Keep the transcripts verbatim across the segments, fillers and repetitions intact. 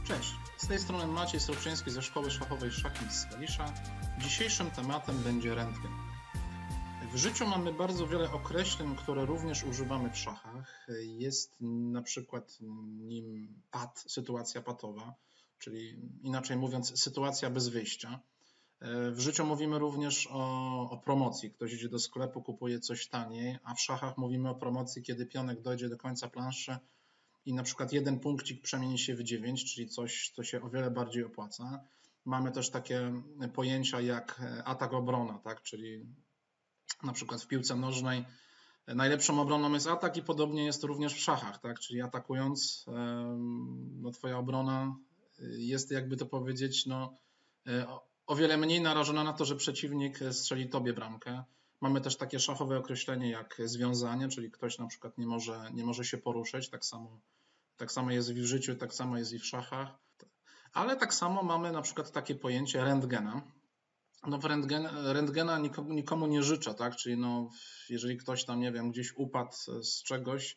Cześć, z tej strony Maciej Sroczyński ze Szkoły Szachowej Szachmat z Kalisza. Dzisiejszym tematem będzie rentgen. W życiu mamy bardzo wiele określeń, które również używamy w szachach. Jest na przykład nim pat, sytuacja patowa, czyli inaczej mówiąc sytuacja bez wyjścia. W życiu mówimy również o, o promocji. Ktoś idzie do sklepu, kupuje coś taniej, a w szachach mówimy o promocji, kiedy pionek dojdzie do końca planszy i na przykład jeden punkcik przemieni się w dziewięć, czyli coś, co się o wiele bardziej opłaca. Mamy też takie pojęcia jak atak obrona, tak? Czyli na przykład w piłce nożnej najlepszą obroną jest atak i podobnie jest również w szachach, tak? Czyli atakując, no twoja obrona jest, jakby to powiedzieć, no, o wiele mniej narażona na to, że przeciwnik strzeli tobie bramkę. Mamy też takie szachowe określenie jak związanie, czyli ktoś na przykład nie może, nie może się poruszyć, tak samo, tak samo jest w życiu, tak samo jest i w szachach. Ale tak samo mamy na przykład takie pojęcie rentgena. No w rentgen, rentgena nikomu, nikomu nie życzę, tak? Czyli no, jeżeli ktoś tam, nie wiem, gdzieś upadł z czegoś,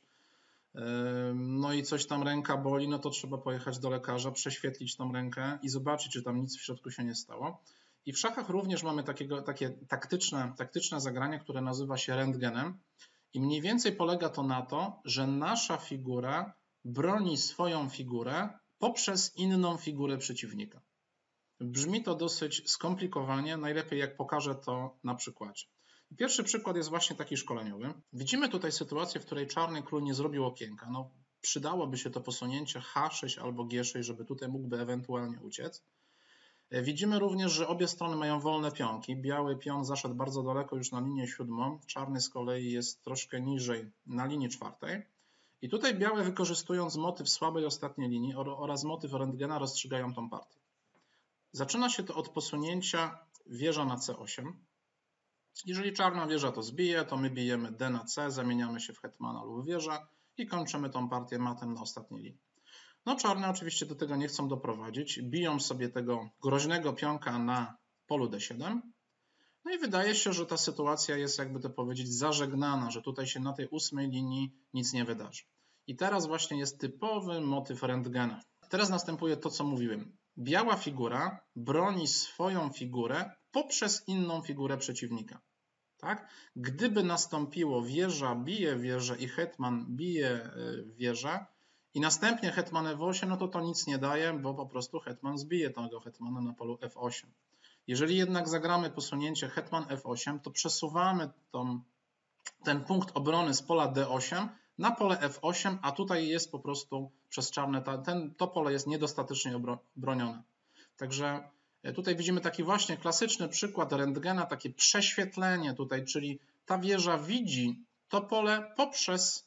no i coś tam ręka boli, no to trzeba pojechać do lekarza, prześwietlić tą rękę i zobaczyć, czy tam nic w środku się nie stało. I w szachach również mamy takiego, takie taktyczne, taktyczne zagranie, które nazywa się rentgenem i mniej więcej polega to na to, że nasza figura broni swoją figurę poprzez inną figurę przeciwnika. Brzmi to dosyć skomplikowanie, najlepiej jak pokażę to na przykładzie. Pierwszy przykład jest właśnie taki szkoleniowy. Widzimy tutaj sytuację, w której czarny król nie zrobił okienka. No, przydałoby się to posunięcie H sześć albo G sześć, żeby tutaj mógłby ewentualnie uciec. Widzimy również, że obie strony mają wolne pionki. Biały pion zaszedł bardzo daleko już na linię siódmą, czarny z kolei jest troszkę niżej na linii czwartej. I tutaj białe, wykorzystując motyw słabej ostatniej linii oraz motyw rentgena, rozstrzygają tą partię. Zaczyna się to od posunięcia wieża na C osiem. Jeżeli czarna wieża to zbije, to my bijemy D na C, zamieniamy się w hetmana lub wieżę i kończymy tą partię matem na ostatniej linii. No czarne oczywiście do tego nie chcą doprowadzić, biją sobie tego groźnego pionka na polu D siedem. No i wydaje się, że ta sytuacja jest, jakby to powiedzieć, zażegnana, że tutaj się na tej ósmej linii nic nie wydarzy. I teraz właśnie jest typowy motyw rentgena. Teraz następuje to, co mówiłem. Biała figura broni swoją figurę poprzez inną figurę przeciwnika. Tak? Gdyby nastąpiło wieża bije wieżę i hetman bije wieżę i następnie hetman F osiem, no to to nic nie daje, bo po prostu hetman zbije tego hetmana na polu F osiem. Jeżeli jednak zagramy posunięcie hetman F osiem, to przesuwamy tą, ten punkt obrony z pola D osiem na pole F osiem, a tutaj jest po prostu przez czarne, ten, to pole jest niedostatecznie obronione. Także tutaj widzimy taki właśnie klasyczny przykład rentgena, takie prześwietlenie tutaj, czyli ta wieża widzi to pole poprzez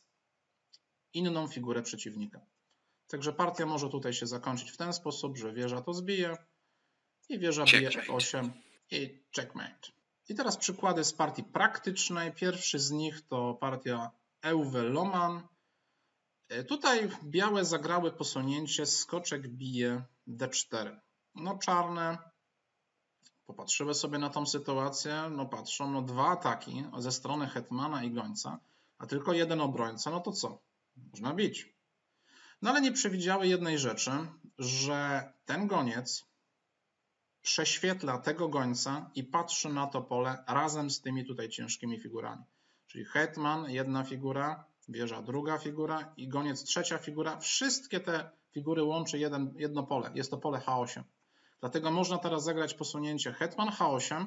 inną figurę przeciwnika. Także partia może tutaj się zakończyć w ten sposób, że wieża to zbije i wieża bije F osiem i checkmate. I teraz przykłady z partii praktycznej. Pierwszy z nich to partia Ewe Loman. Tutaj białe zagrały posunięcie skoczek bije D cztery. No czarne popatrzyły sobie na tą sytuację, no patrzą, no dwa ataki ze strony hetmana i gońca, a tylko jeden obrońca, no to co? Można bić. No ale nie przewidziały jednej rzeczy, że ten goniec prześwietla tego gońca i patrzy na to pole razem z tymi tutaj ciężkimi figurami. Czyli hetman, jedna figura, wieża, druga figura i goniec, trzecia figura. Wszystkie te figury łączy jeden, jedno pole. Jest to pole H osiem. Dlatego można teraz zagrać posunięcie hetman H osiem.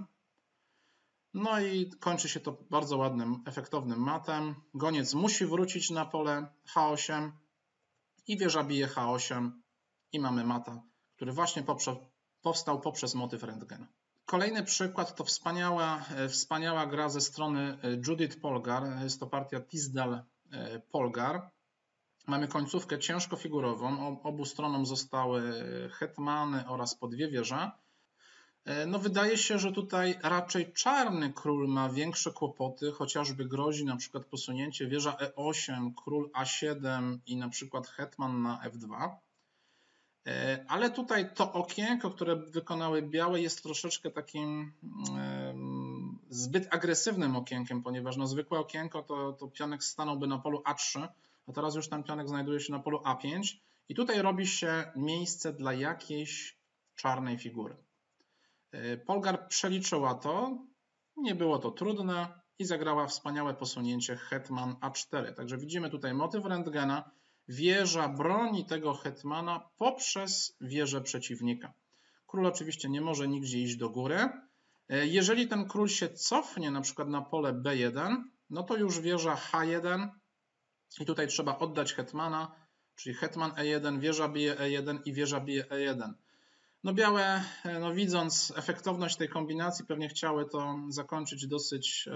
No i kończy się to bardzo ładnym, efektownym matem. Goniec musi wrócić na pole H osiem i wieża bije H osiem i mamy mata, który właśnie poprze, powstał poprzez motyw rentgena. Kolejny przykład to wspaniała, wspaniała gra ze strony Judith Polgar. Jest to partia Tisdal-Polgar. Mamy końcówkę ciężkofigurową. Obu stronom zostały hetmany oraz po dwie wieże. No wydaje się, że tutaj raczej czarny król ma większe kłopoty, chociażby grozi na przykład posunięcie wieża E osiem, król A siedem i na przykład hetman na F dwa. Ale tutaj to okienko, które wykonały białe, jest troszeczkę takim zbyt agresywnym okienkiem, ponieważ no zwykłe okienko to, to pionek stanąłby na polu A trzy, a teraz już ten pionek znajduje się na polu A pięć I tutaj robi się miejsce dla jakiejś czarnej figury. Polgar przeliczyła to, nie było to trudne i zagrała wspaniałe posunięcie hetman a cztery. Także widzimy tutaj motyw rentgena. Wieża broni tego hetmana poprzez wieżę przeciwnika. Król oczywiście nie może nigdzie iść do góry. Jeżeli ten król się cofnie na przykład na pole be jeden, no to już wieża ha jeden i tutaj trzeba oddać hetmana, czyli hetman e jeden, wieża bije e jeden i wieża bije e jeden. No białe, no widząc efektowność tej kombinacji, pewnie chciały to zakończyć dosyć,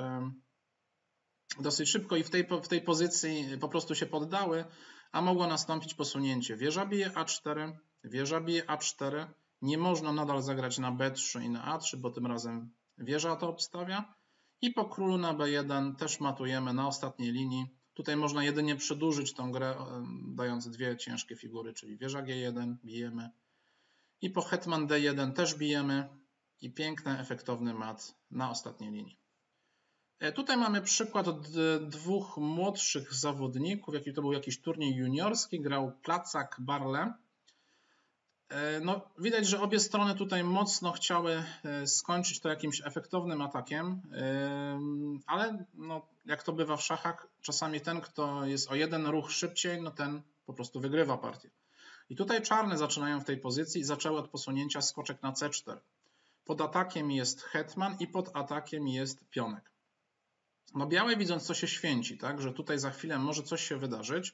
dosyć szybko i w tej, w tej pozycji po prostu się poddały, a mogło nastąpić posunięcie. Wieża bije a cztery, wieża bije a cztery. Nie można nadal zagrać na be trzy i na a trzy, bo tym razem wieża to obstawia. I po królu na be jeden też matujemy na ostatniej linii. Tutaj można jedynie przedłużyć tą grę, dając dwie ciężkie figury, czyli wieża ge jeden, bijemy. I po hetman de jeden też bijemy. I piękny, efektowny mat na ostatniej linii. Tutaj mamy przykład od dwóch młodszych zawodników. Jaki to był jakiś turniej juniorski. Grał Placak Barle. No, widać, że obie strony tutaj mocno chciały skończyć to jakimś efektownym atakiem, ale no, jak to bywa w szachach, czasami ten, kto jest o jeden ruch szybciej, no ten po prostu wygrywa partię. I tutaj czarne zaczynają w tej pozycji i zaczęły od posunięcia skoczek na ce cztery. Pod atakiem jest hetman i pod atakiem jest pionek. No białe, widząc co się święci, tak, że tutaj za chwilę może coś się wydarzyć,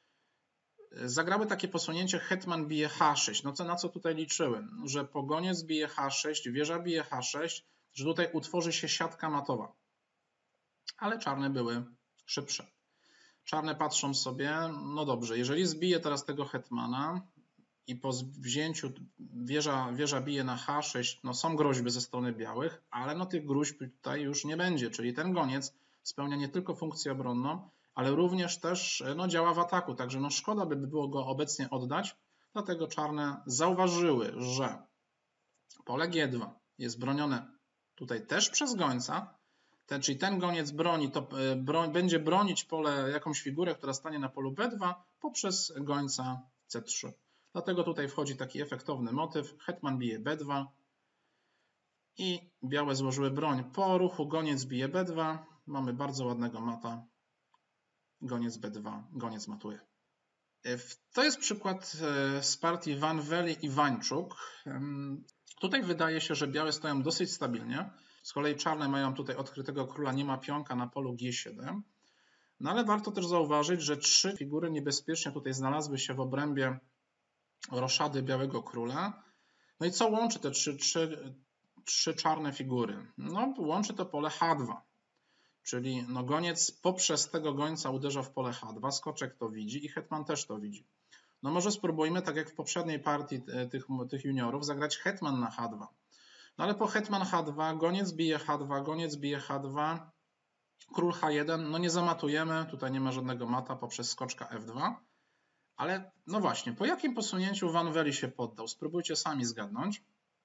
zagrały takie posunięcie hetman bije ha sześć. No co, na co tutaj liczyły? Że pogoniec bije ha sześć, wieża bije ha sześć, że tutaj utworzy się siatka matowa. Ale czarne były szybsze. Czarne patrzą sobie, no dobrze, jeżeli zbije teraz tego hetmana i po wzięciu wieża, wieża bije na ha sześć, no są groźby ze strony białych, ale no tych groźb tutaj już nie będzie, czyli ten goniec spełnia nie tylko funkcję obronną, ale również też no, działa w ataku, także no, szkoda by było go obecnie oddać, dlatego czarne zauważyły, że pole ge dwa jest bronione tutaj też przez gońca, ten, czyli ten goniec broni, to broń, będzie bronić pole, jakąś figurę, która stanie na polu be dwa poprzez gońca ce trzy. Dlatego tutaj wchodzi taki efektowny motyw, hetman bije be dwa i białe złożyły broń. Po ruchu goniec bije be dwa mamy bardzo ładnego mata. Goniec be dwa, goniec matuje. To jest przykład z partii Van Velle i Wańczuk. Tutaj wydaje się, że białe stoją dosyć stabilnie. Z kolei czarne mają tutaj odkrytego króla, nie ma pionka na polu ge siedem. No ale warto też zauważyć, że trzy figury niebezpiecznie tutaj znalazły się w obrębie roszady białego króla. No i co łączy te trzy, trzy, trzy czarne figury? No łączy to pole ha dwa. Czyli no goniec poprzez tego gońca uderza w pole ha dwa, skoczek to widzi i hetman też to widzi. No może spróbujmy, tak jak w poprzedniej partii tych, tych juniorów, zagrać hetman na ha dwa. No ale po hetman ha dwa, goniec bije ha dwa, goniec bije ha dwa, król ha jeden, no nie zamatujemy, tutaj nie ma żadnego mata poprzez skoczka ef dwa. Ale no właśnie, po jakim posunięciu Van Velle się poddał? Spróbujcie sami zgadnąć.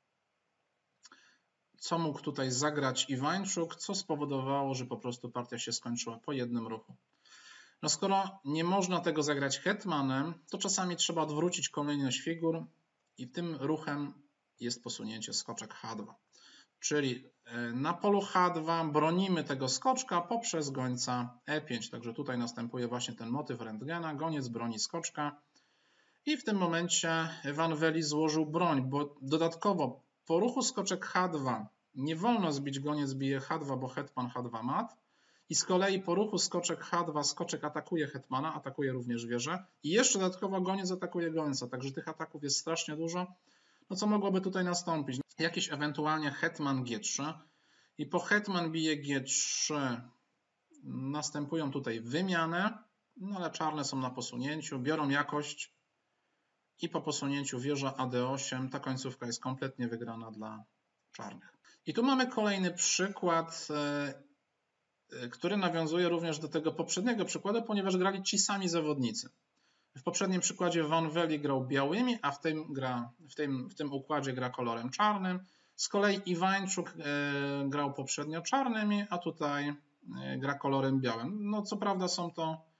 Co mógł tutaj zagrać Iwańczuk, co spowodowało, że po prostu partia się skończyła po jednym ruchu. No skoro nie można tego zagrać hetmanem, to czasami trzeba odwrócić kolejność figur i tym ruchem jest posunięcie skoczek ha dwa. Czyli na polu ha dwa bronimy tego skoczka poprzez gońca e pięć. Także tutaj następuje właśnie ten motyw rentgena, goniec broni skoczka i w tym momencie Van Velle złożył broń, bo dodatkowo po ruchu skoczek ha dwa nie wolno zbić goniec bije ha dwa, bo hetman ha dwa mat. I z kolei po ruchu skoczek ha dwa, skoczek atakuje hetmana, atakuje również wieżę. I jeszcze dodatkowo goniec atakuje gońca, także tych ataków jest strasznie dużo. No co mogłoby tutaj nastąpić? Jakiś ewentualnie hetman ge trzy. I po hetman bije ge trzy następują tutaj wymiany, no ale czarne są na posunięciu, biorą jakość. I po posunięciu wieża a de osiem ta końcówka jest kompletnie wygrana dla czarnych. I tu mamy kolejny przykład, który nawiązuje również do tego poprzedniego przykładu, ponieważ grali ci sami zawodnicy. W poprzednim przykładzie Van Velle grał białymi, a w tym, gra, w tym, w tym układzie gra kolorem czarnym. Z kolei Iwańczuk grał poprzednio czarnymi, a tutaj gra kolorem białym. No co prawda są to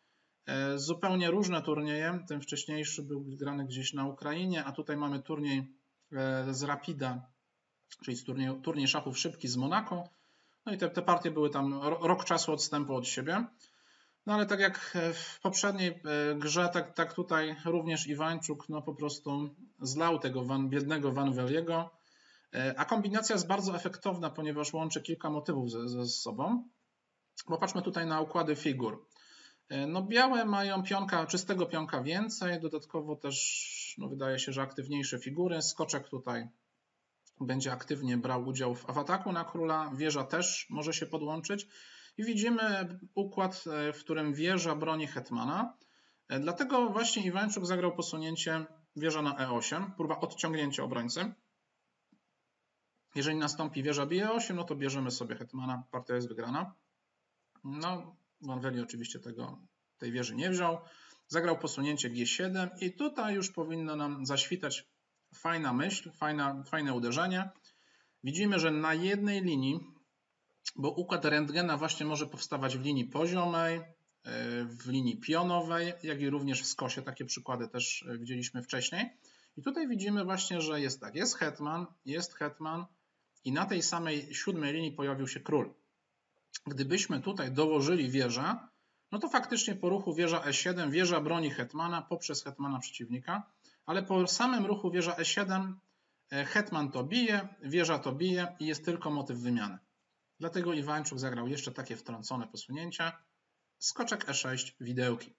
Zupełnie różne turnieje. Ten wcześniejszy był grany gdzieś na Ukrainie, a tutaj mamy turniej z Rapida, czyli z turniej, turniej szachów szybki z Monako. No i te, te partie były tam rok czasu odstępu od siebie. No ale tak jak w poprzedniej grze, tak, tak tutaj również Iwańczuk no po prostu zlał tego van, biednego Van Veliego. A kombinacja jest bardzo efektowna, ponieważ łączy kilka motywów ze, ze sobą. Popatrzmy tutaj na układy figur. No białe mają pionka, czystego pionka więcej, dodatkowo też no wydaje się, że aktywniejsze figury. Skoczek tutaj będzie aktywnie brał udział w ataku na króla, wieża też może się podłączyć i widzimy układ, w którym wieża broni hetmana. Dlatego właśnie Iwańczuk zagrał posunięcie wieża na e osiem, próba odciągnięcia obrońcy. Jeżeli nastąpi wieża bije osiem, no to bierzemy sobie hetmana, partia jest wygrana. No, Van Veli oczywiście tego, tej wieży nie wziął. Zagrał posunięcie G siedem i tutaj już powinno nam zaświtać fajna myśl, fajna, fajne uderzenie. Widzimy, że na jednej linii, bo układ Rentgena właśnie może powstawać w linii poziomej, w linii pionowej, jak i również w skosie. Takie przykłady też widzieliśmy wcześniej. I tutaj widzimy właśnie, że jest tak, jest hetman, jest hetman i na tej samej siódmej linii pojawił się król. Gdybyśmy tutaj dołożyli wieżę, no to faktycznie po ruchu wieża e siedem, wieża broni hetmana poprzez hetmana przeciwnika, ale po samym ruchu wieża e siedem hetman to bije, wieża to bije i jest tylko motyw wymiany. Dlatego Iwańczuk zagrał jeszcze takie wtrącone posunięcie. Skoczek e sześć, widełki.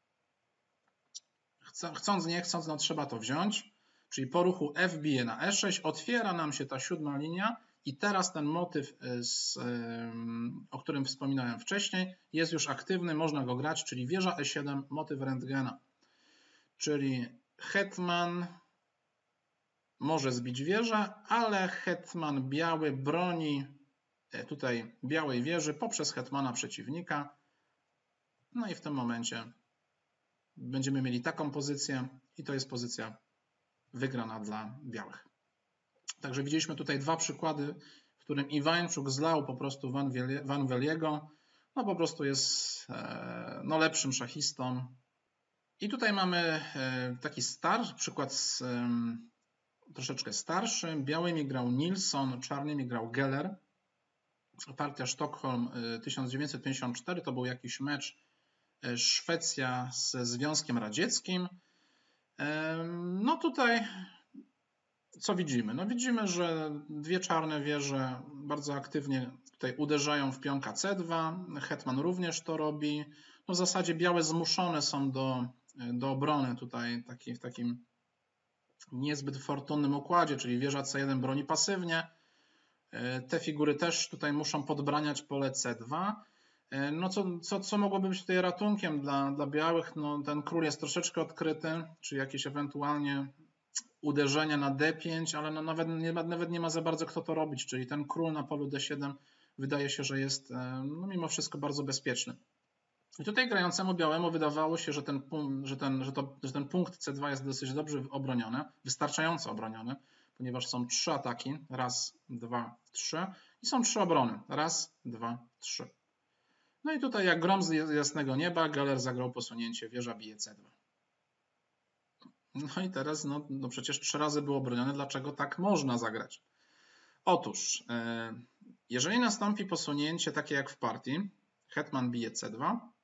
Chcąc nie chcąc, no trzeba to wziąć, czyli po ruchu f bije na e sześć, otwiera nam się ta siódma linia i teraz ten motyw, z, o którym wspominałem wcześniej, jest już aktywny, można go grać, czyli wieża e siedem, motyw Rentgena. Czyli hetman może zbić wieżę, ale hetman biały broni tutaj białej wieży poprzez hetmana przeciwnika. No i w tym momencie będziemy mieli taką pozycję i to jest pozycja wygrana dla białych. Także widzieliśmy tutaj dwa przykłady, w którym Iwańczuk zlał po prostu Van Veliego. No po prostu jest no, lepszym szachistą. I tutaj mamy taki star, przykład z, troszeczkę starszy. Białymi grał Nilsson, czarnymi grał Geller. Partia Sztokholm tysiąc dziewięćset pięćdziesiąt cztery to był jakiś mecz Szwecja ze Związkiem Radzieckim. No tutaj co widzimy? No widzimy, że dwie czarne wieże bardzo aktywnie tutaj uderzają w pionka c dwa. Hetman również to robi. No w zasadzie białe zmuszone są do, do obrony tutaj taki, w takim niezbyt fortunnym układzie, czyli wieża c jeden broni pasywnie. Te figury też tutaj muszą podbraniać pole c dwa. No co, co, co mogłoby być tutaj ratunkiem dla, dla białych? No ten król jest troszeczkę odkryty, czy jakieś ewentualnie uderzenia na d pięć, ale no nawet, nie ma, nawet nie ma za bardzo kto to robić, czyli ten król na polu d siedem wydaje się, że jest no mimo wszystko bardzo bezpieczny. I tutaj grającemu białemu wydawało się, że ten, że ten, że to, że ten punkt c dwa jest dosyć dobrze obroniony, wystarczająco obroniony, ponieważ są trzy ataki, raz, dwa, trzy i są trzy obrony, raz, dwa, trzy. No i tutaj jak grom z jasnego nieba, Geller zagrał posunięcie, wieża bije c dwa. No i teraz, no, no przecież trzy razy było obronione, dlaczego tak można zagrać? Otóż, jeżeli nastąpi posunięcie takie jak w partii, hetman bije c dwa,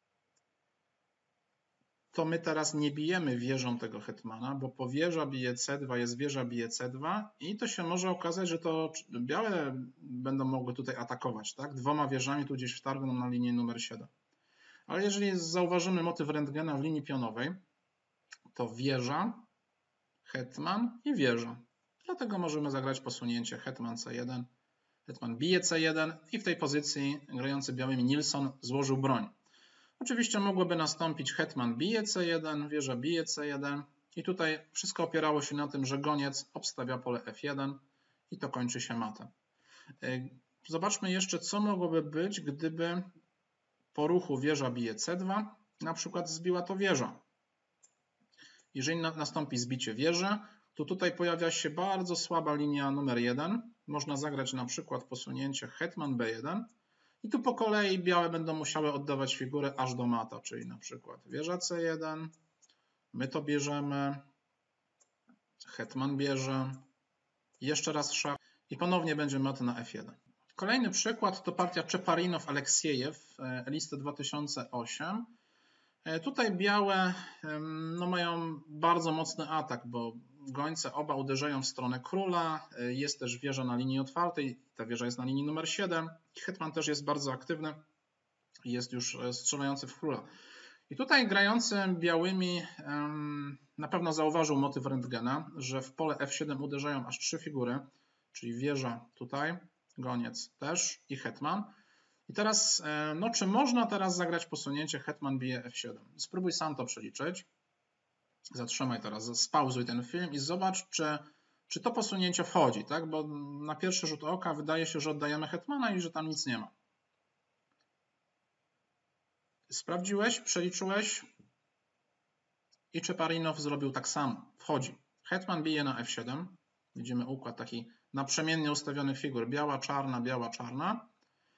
to my teraz nie bijemy wieżą tego hetmana, bo po wieża bije c dwa jest wieża bije c dwa i to się może okazać, że to białe będą mogły tutaj atakować, tak? Dwoma wieżami tu gdzieś wtargną na linię numer siedem. Ale jeżeli zauważymy motyw Rentgena w linii pionowej, to wieża, hetman i wieża. Dlatego możemy zagrać posunięcie hetman c jeden, hetman bije c jeden i w tej pozycji grający białymi Nilsson złożył broń. Oczywiście mogłoby nastąpić hetman bije c jeden, wieża bije c jeden i tutaj wszystko opierało się na tym, że goniec obstawia pole f jeden i to kończy się matem. Zobaczmy jeszcze, co mogłoby być, gdyby po ruchu wieża bije c dwa na przykład zbiła to wieża. Jeżeli nastąpi zbicie wieży, to tutaj pojawia się bardzo słaba linia numer jeden. Można zagrać na przykład posunięcie hetman b jeden I tu po kolei białe będą musiały oddawać figurę aż do mata, czyli na przykład wieża C jeden, my to bierzemy, hetman bierze, jeszcze raz szach i ponownie będzie mat na F jeden. Kolejny przykład to partia Czeparinow-Aleksiejew, listy dwa tysiące osiem. Tutaj białe no, mają bardzo mocny atak, bo gońce oba uderzają w stronę króla, jest też wieża na linii otwartej, ta wieża jest na linii numer siedem, hetman też jest bardzo aktywny, jest już strzelający w króla. I tutaj grający białymi na pewno zauważył motyw rentgena, że w pole F siedem uderzają aż trzy figury, czyli wieża tutaj, goniec też i hetman. I teraz, no czy można teraz zagrać posunięcie hetman bije F siedem? Spróbuj sam to przeliczyć. Zatrzymaj teraz, spauzuj ten film i zobacz, czy, czy to posunięcie wchodzi, tak? Bo na pierwszy rzut oka wydaje się, że oddajemy hetmana i że tam nic nie ma. Sprawdziłeś, przeliczyłeś i Czeparinow zrobił tak samo. Wchodzi. Hetman bije na F siedem. Widzimy układ taki naprzemiennie ustawionych figur. Biała, czarna, biała, czarna.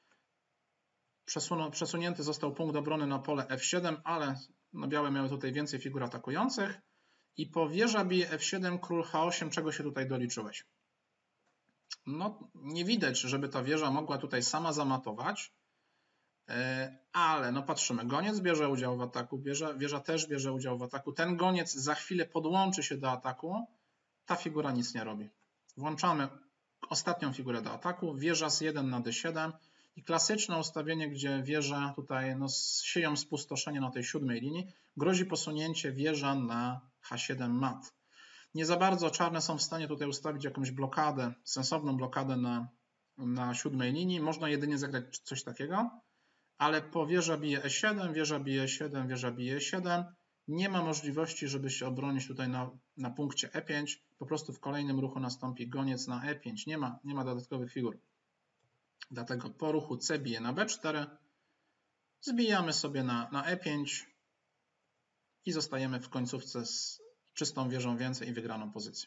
Przesunięty został punkt obrony na pole F siedem, ale no białe miały tutaj więcej figur atakujących. I po wieża bije F siedem, król H osiem, czego się tutaj doliczyłeś? No nie widać, żeby ta wieża mogła tutaj sama zamatować. Ale no patrzymy, goniec bierze udział w ataku, wieża, wieża też bierze udział w ataku. Ten goniec za chwilę podłączy się do ataku, ta figura nic nie robi. Włączamy ostatnią figurę do ataku, wieża z jeden na D siedem i klasyczne ustawienie, gdzie wieża tutaj no, sieją spustoszenie na tej siódmej linii, grozi posunięcie wieża na H siedem mat. Nie za bardzo czarne są w stanie tutaj ustawić jakąś blokadę, sensowną blokadę na, na siódmej linii, można jedynie zagrać coś takiego. Ale po wieża bije E siedem, wieża bije E siedem, wieża bije E siedem. Nie ma możliwości, żeby się obronić tutaj na, na punkcie E pięć. Po prostu w kolejnym ruchu nastąpi goniec na E pięć. Nie ma, nie ma dodatkowych figur. Dlatego po ruchu C bije na B cztery. Zbijamy sobie na, na E pięć i zostajemy w końcówce z czystą wieżą więcej i wygraną pozycją.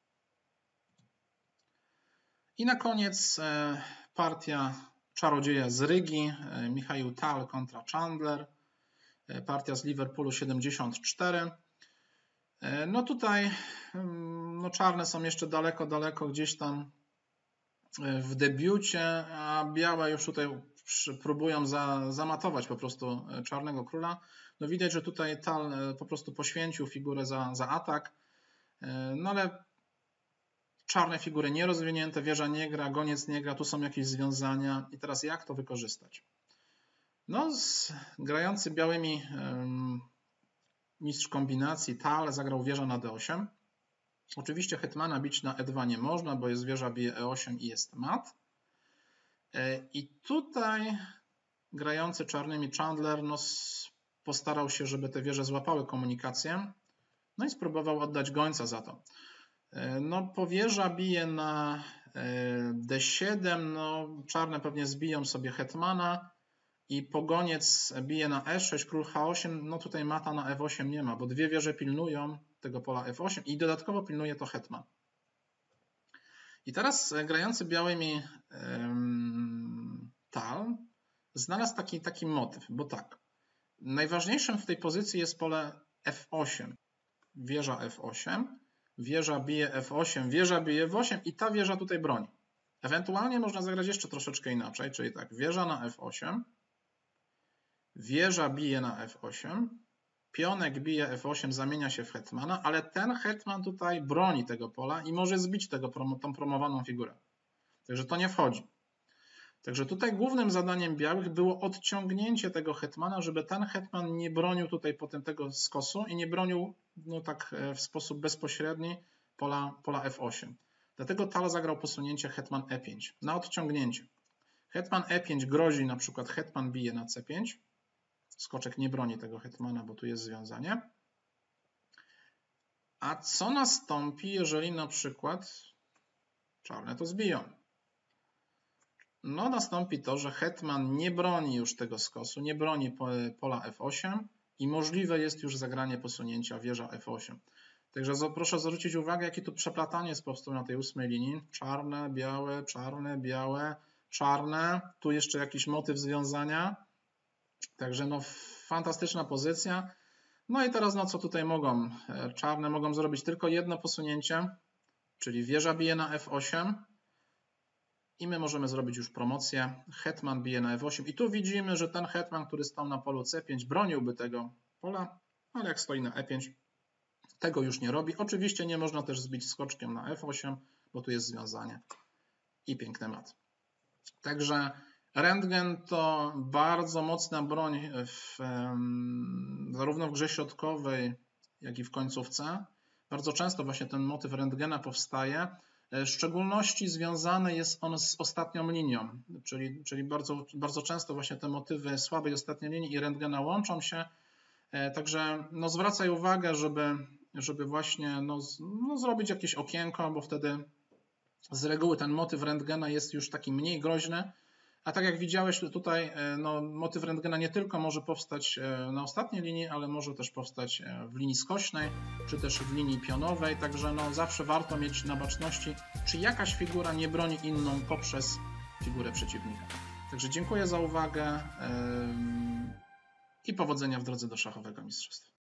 I na koniec e, partia Czarodzieja z Rygi, Michał Tal kontra Chandler, partia z Liverpoolu siedemdziesiąt cztery. No tutaj no czarne są jeszcze daleko, daleko gdzieś tam w debiucie, a białe już tutaj próbują za, zamatować po prostu czarnego króla. No widać, że tutaj Tal po prostu poświęcił figurę za, za atak, no ale czarne figury nierozwinięte, wieża nie gra, goniec nie gra, tu są jakieś związania. I teraz jak to wykorzystać? No, z, grający białymi um, mistrz kombinacji Tal zagrał wieża na D osiem. Oczywiście hetmana bić na E dwa nie można, bo jest wieża bije E osiem i jest mat. I tutaj grający czarnymi Chandler no, postarał się, żeby te wieże złapały komunikację. No i spróbował oddać gońca za to. No, po wieża bije na D siedem, no czarne pewnie zbiją sobie hetmana i po goniec bije na E sześć, król H osiem, no tutaj mata na F osiem nie ma, bo dwie wieże pilnują tego pola F osiem i dodatkowo pilnuje to hetman. I teraz grający białymi um, Tal znalazł taki, taki motyw, bo tak, najważniejszym w tej pozycji jest pole F osiem, wieża F osiem, wieża bije F osiem, wieża bije F osiem i ta wieża tutaj broni. Ewentualnie można zagrać jeszcze troszeczkę inaczej, czyli tak, wieża na F osiem, wieża bije na F osiem, pionek bije F osiem, zamienia się w hetmana, ale ten hetman tutaj broni tego pola i może zbić tego, tą promowaną figurę. Także to nie wchodzi. Także tutaj głównym zadaniem białych było odciągnięcie tego hetmana, żeby ten hetman nie bronił tutaj potem tego skosu i nie bronił no tak w sposób bezpośredni pola, pola F osiem. Dlatego Tal zagrał posunięcie hetman E pięć na odciągnięcie. Hetman E pięć grozi na przykład hetman bije na C pięć. Skoczek nie broni tego hetmana, bo tu jest związanie. A co nastąpi, jeżeli na przykład czarne to zbiją? No nastąpi to, że hetman nie broni już tego skosu, nie broni pola F osiem i możliwe jest już zagranie posunięcia wieża F osiem. Także proszę zwrócić uwagę, jakie tu przeplatanie jest po prostu na tej ósmej linii. Czarne, białe, czarne, białe. czarne, tu jeszcze jakiś motyw związania, także no fantastyczna pozycja. No i teraz no co tutaj mogą? Czarne mogą zrobić tylko jedno posunięcie, czyli wieża bije na F osiem i my możemy zrobić już promocję. Hetman bije na F osiem i tu widzimy, że ten hetman, który stał na polu C pięć, broniłby tego pola, ale jak stoi na E pięć, tego już nie robi. Oczywiście nie można też zbić skoczkiem na F osiem, bo tu jest związanie i piękny mat. Także rentgen to bardzo mocna broń w, zarówno w grze środkowej, jak i w końcówce. Bardzo często właśnie ten motyw rentgena powstaje. W szczególności związany jest on z ostatnią linią, czyli, czyli bardzo, bardzo często właśnie te motywy słabej ostatniej linii i rentgena łączą się. Także no zwracaj uwagę, żeby, żeby właśnie no, no zrobić jakieś okienko, bo wtedy z reguły ten motyw rentgena jest już taki mniej groźny. A tak jak widziałeś tutaj, no, motyw rentgena nie tylko może powstać na ostatniej linii, ale może też powstać w linii skośnej, czy też w linii pionowej, także no, zawsze warto mieć na baczności, czy jakaś figura nie broni inną poprzez figurę przeciwnika. Także dziękuję za uwagę i powodzenia w drodze do szachowego mistrzostwa.